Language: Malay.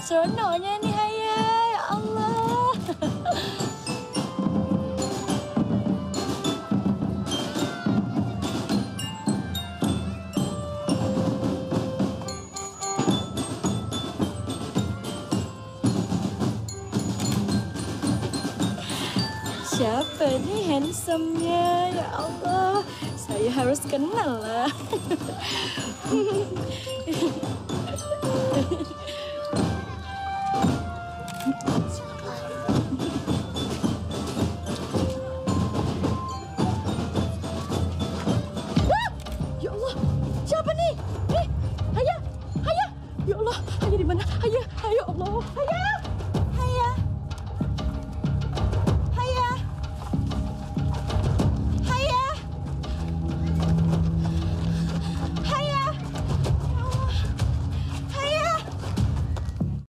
Seronoknya ni, Haya. Ya Allah. Siapa ni handsome-nya? Ya Allah, saya harus kenal lah. Ya Allah, siapa ni? Haya, Haya. Ya Allah, Haya di mana? Haya, ya Allah, Haya.